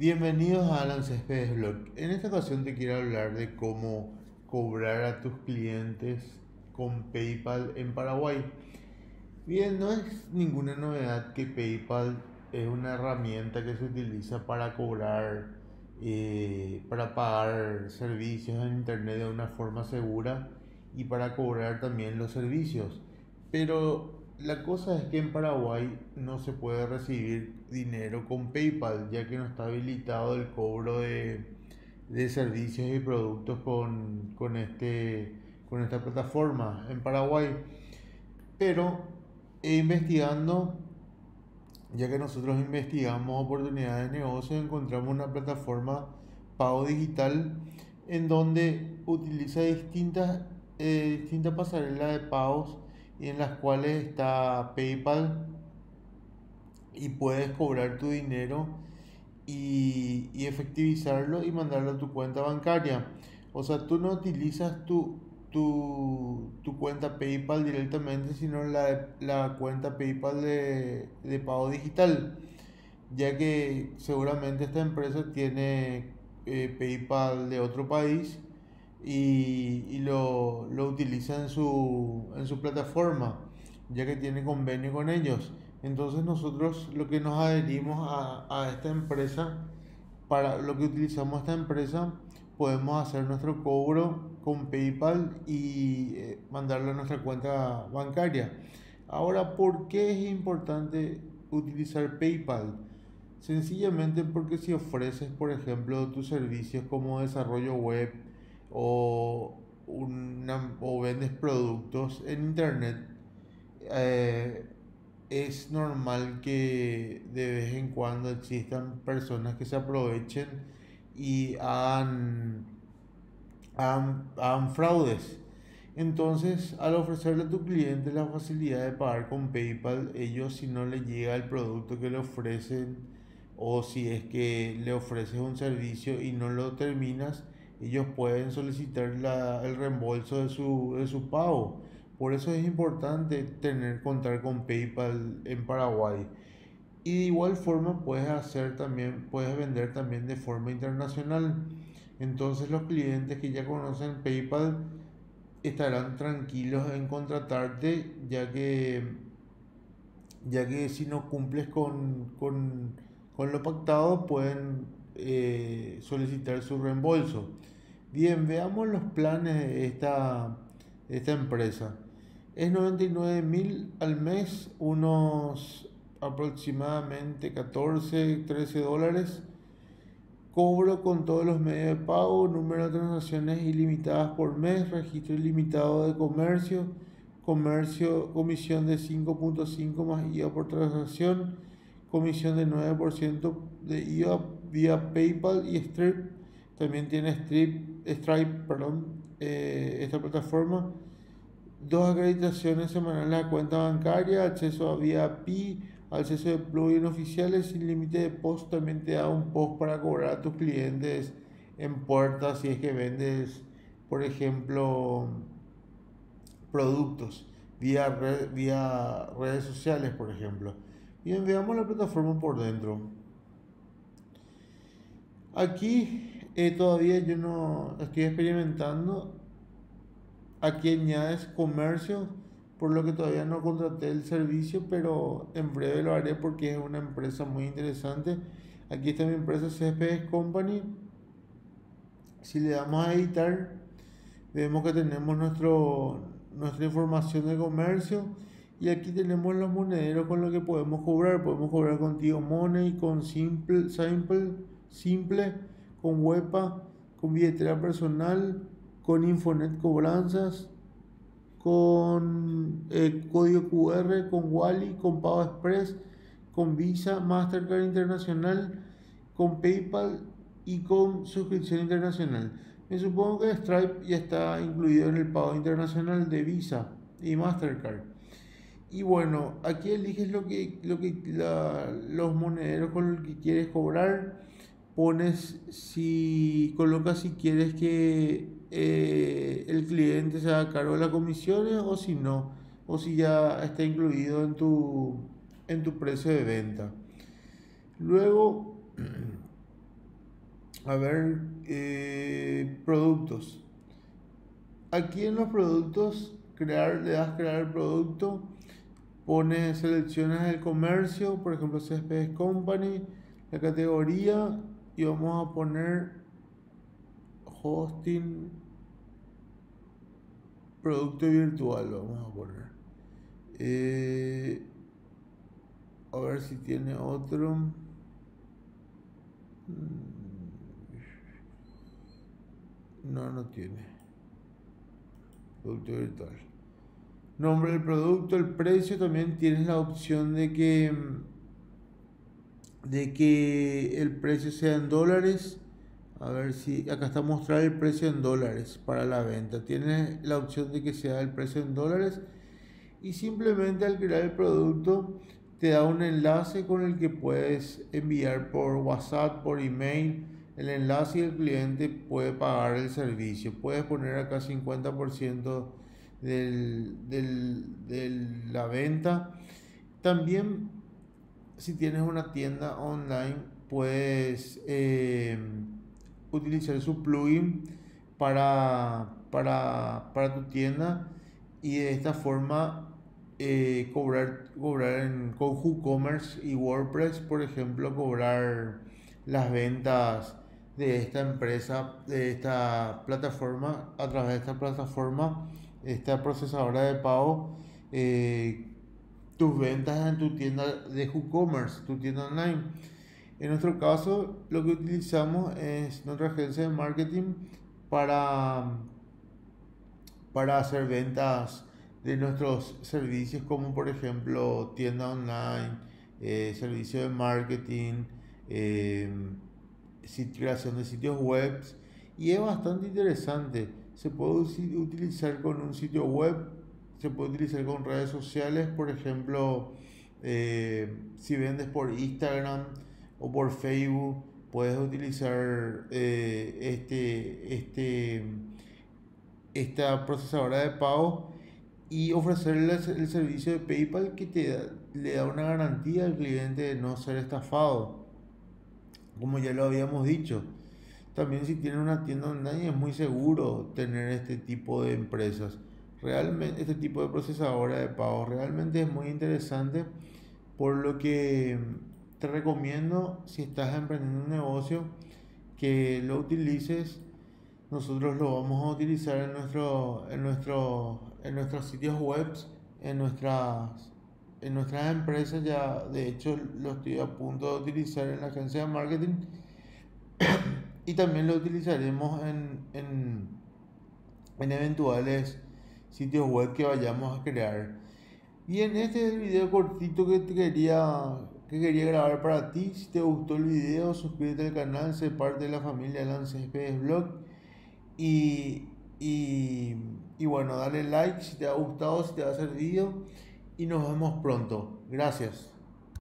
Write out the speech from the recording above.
Bienvenidos a Alan Céspedes Blog. En esta ocasión te quiero hablar de cómo cobrar a tus clientes con PayPal en Paraguay. Bien, no es ninguna novedad que PayPal es una herramienta que se utiliza para cobrar, para pagar servicios en Internet de una forma segura y para cobrar también los servicios. Pero la cosa es que en Paraguay no se puede recibir dinero con PayPal, ya que no está habilitado el cobro de servicios y productos con esta plataforma en Paraguay. Pero investigando, ya que nosotros investigamos oportunidades de negocio, encontramos una plataforma pago digital en donde utiliza distintas pasarelas de pagos y en las cuales está PayPal y puedes cobrar tu dinero y efectivizarlo y mandarlo a tu cuenta bancaria. O sea, tú no utilizas tu cuenta PayPal directamente, sino la cuenta PayPal de pago digital, ya que seguramente esta empresa tiene PayPal de otro país y lo utiliza en su plataforma, ya que tiene convenio con ellos. Entonces nosotros lo que nos adherimos a esta empresa, para lo que utilizamos esta empresa, podemos hacer nuestro cobro con PayPal y mandarlo a nuestra cuenta bancaria. Ahora, ¿por qué es importante utilizar PayPal? Sencillamente porque si ofreces, por ejemplo, tus servicios como desarrollo web o vendes productos en internet, eh, es normal que de vez en cuando existan personas que se aprovechen y hagan fraudes. Entonces, al ofrecerle a tu cliente la facilidad de pagar con PayPal, ellos, si no le llega el producto que le ofrecen, o si es que le ofreces un servicio y no lo terminas, ellos pueden solicitar el reembolso de su pago. Por eso es importante contar con PayPal en Paraguay. Y de igual forma puedes vender también de forma internacional. Entonces los clientes que ya conocen PayPal estarán tranquilos en contratarte, ya que si no cumples con lo pactado, pueden solicitar su reembolso. Bien, veamos los planes de esta empresa. Es 99.000 al mes, unos aproximadamente 14 13 dólares. Cobro con todos los medios de pago, número de transacciones ilimitadas por mes, registro ilimitado de comercio, comisión de 5.5 más IVA por transacción, comisión de 9% de IVA vía PayPal y Stripe. También tiene Stripe, esta plataforma. Dos acreditaciones semanales a cuenta bancaria, acceso a vía PI, acceso de plugin oficiales sin límite de post. También te da un post para cobrar a tus clientes en puertas si es que vendes, por ejemplo, productos vía redes sociales, por ejemplo. Bien, veamos la plataforma por dentro. Aquí todavía yo no estoy experimentando. Aquí añades comercio, por lo que todavía no contraté el servicio, pero en breve lo haré porque es una empresa muy interesante. Aquí está mi empresa CSPS Company. Si le damos a editar, vemos que tenemos nuestra información de comercio y aquí tenemos los monederos con los que podemos cobrar. Podemos cobrar con Tío Money, con Simple, con Huepa, con billetera personal, con Infonet Cobranzas, con código QR, con Wally, con Pago Express, con Visa, Mastercard Internacional, con PayPal y con suscripción internacional. Me supongo que Stripe ya está incluido en el pago internacional de Visa y Mastercard. Y bueno, aquí eliges los monederos con los que quieres cobrar. Colocas si quieres que el cliente se haga cargo de las comisiones o si no, o si ya está incluido en tu precio de venta. Luego A ver, productos. Aquí en los productos, le das crear producto, pones selecciones el comercio, por ejemplo, Céspedes Company, la categoría, y vamos a poner hosting, producto virtual, vamos a poner. A ver si tiene otro. No, no tiene. Producto virtual. Nombre del producto, el precio, también tienes la opción de que el precio sea en dólares. A ver si acá está mostrar el precio en dólares para la venta. Tienes la opción de que sea el precio en dólares y simplemente al crear el producto te da un enlace con el que puedes enviar por WhatsApp, por email el enlace y el cliente puede pagar el servicio. Puedes poner acá 50% de la venta. También si tienes una tienda online puedes utilizar su plugin para tu tienda y de esta forma cobrar con WooCommerce y WordPress, por ejemplo, cobrar las ventas de esta empresa, de esta plataforma, a través de esta plataforma, esta procesadora de pago, tus ventas en tu tienda de WooCommerce, tu tienda online. En nuestro caso, lo que utilizamos es nuestra agencia de marketing para, para hacer ventas de nuestros servicios, como por ejemplo tienda online, servicio de marketing, eh, creación de sitios web, y es bastante interesante. Se puede utilizar con un sitio web, se puede utilizar con redes sociales, por ejemplo, si vendes por Instagram o por Facebook, puedes utilizar esta procesadora de pago y ofrecerle el servicio de PayPal que le da una garantía al cliente de no ser estafado, como ya lo habíamos dicho. También si tienen una tienda online es muy seguro tener este tipo de empresas. Realmente este tipo de procesadora de pago realmente es muy interesante, por lo que te recomiendo, si estás emprendiendo un negocio, que lo utilices. Nosotros lo vamos a utilizar en nuestros sitios web, en nuestras empresas. Ya de hecho lo estoy a punto de utilizar en la agencia de marketing y también lo utilizaremos en eventuales sitios web que vayamos a crear. Bien, este es el video cortito que quería grabar para ti. Si te gustó el video, suscríbete al canal, sé parte de la familia Lance Céspedes Blog. Y, y, y bueno, dale like si te ha gustado, si te ha servido. Y nos vemos pronto. Gracias.